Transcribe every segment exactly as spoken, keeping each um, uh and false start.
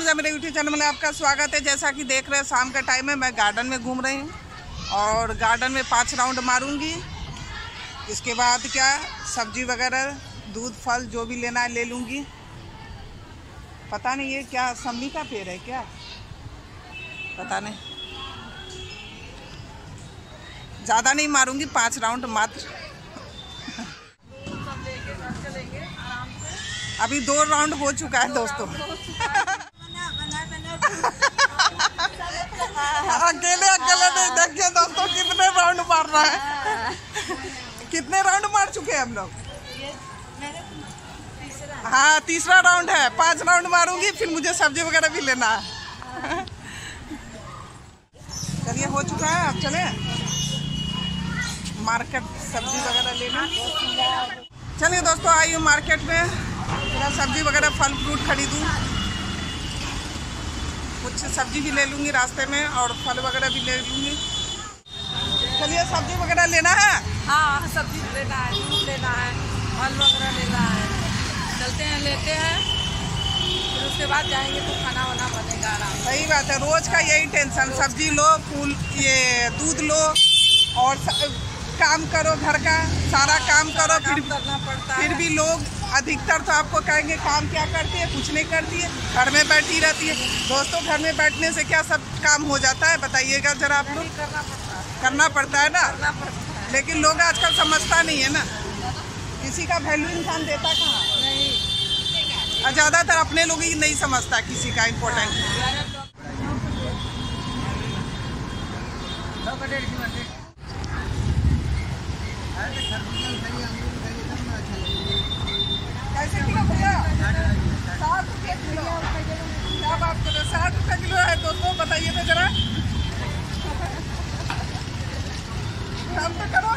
पूजा मेरे YouTube channel में आपका स्वागत है। जैसा कि देख रहे हैं शाम का टाइम है, मैं गार्डन में घूम रही हूँ और गार्डन में पांच राउंड मारूंगी। इसके बाद क्या सब्जी वगैरह दूध फल जो भी लेना है ले लूँगी। पता नहीं ये क्या सब्जी का पेड़ है क्या, पता नहीं। ज़्यादा नहीं मारूंगी, पांच राउंड मात्र। अभी दो राउंड हो चुका है दोस्तों। अकेले अकेले नहीं, देखिए दोस्तों कितने राउंड मार रहा है। कितने राउंड मार चुके हैं हम लोग? हाँ तीसरा राउंड है। पांच राउंड मारूंगी, फिर मुझे सब्जी वगैरह भी लेना है। चलिए हो चुका है, अब चले मार्केट सब्जी वगैरह लेना। चलिए दोस्तों आई हूँ मार्केट में, थोड़ा सब्जी वगैरह फल फ्रूट खरीदूँ। कुछ सब्जी भी ले लूँगी रास्ते में और फल वगैरह भी ले लूँगी। चलिए सब्जी वगैरह लेना है। हाँ सब्जी लेना है, दूध लेना है, फल वगैरह लेना है। चलते हैं लेते हैं, फिर उसके बाद जाएंगे तो खाना वाना बनेगा आराम। सही बात है, रोज का यही टेंशन। सब्जी लो, फूल ये दूध लो और काम करो, घर का सारा काम करो, फिर करना पड़ता है। फिर भी लोग अधिकतर तो आपको कहेंगे काम क्या करती है, कुछ नहीं करती है, घर में बैठी रहती है। दोस्तों घर में बैठने से क्या सब काम हो जाता है बताइएगा जरा आप लोग। करना पड़ता है, करना पड़ता है ना, करना पड़ता है। लेकिन लोग आजकल समझता नहीं है ना, किसी का वैल्यू इंसान देता कहाँ नहीं, और ज़्यादातर अपने लोग ही नहीं समझता किसी का इम्पोर्टेंट। कैसे किलो भैया? साठ रुपये किलो। क्या बात कर रहे हो, साठ रुपये किलो है दोस्तों, बताइए तो जरा। कम तो करो,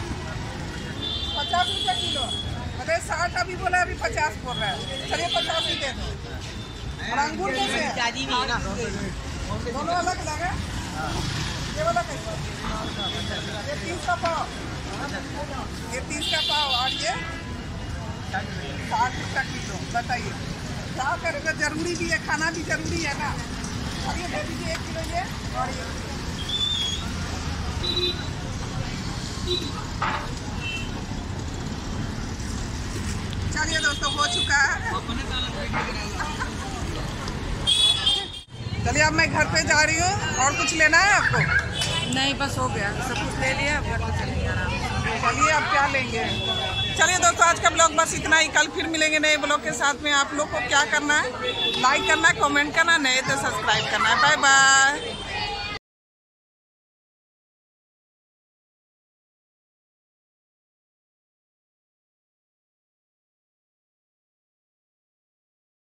पचास रुपये किलो। अरे साठ अभी बोला, अभी पचास बोल रहा है। चलिए पचास ही दे दो। और अंगूर कैसे है? दोनों अलग अलग है। ये वाला कैसे? ये तीस का पाव, ये तीस का पाव और ये साठ रुपया किलो। बताइए क्या करेगा, जरूरी भी है, खाना भी जरूरी है ना। और ये दे दीजिए एक किलो ये और ये। चलिए दोस्तों हो चुका है। चलिए अब मैं घर पे जा रही हूँ। और कुछ लेना है आपको? नहीं बस हो गया, सब कुछ ले लिया, अब घर को चलेंगे आराम से। चलिए अब क्या लेंगे। चलिए दोस्तों आज का ब्लॉग बस इतना ही। कल फिर मिलेंगे नए ब्लॉग के साथ में। आप लोग को क्या करना है, लाइक करना है, कमेंट करना, नए तो सब्सक्राइब करना है। Bye bye.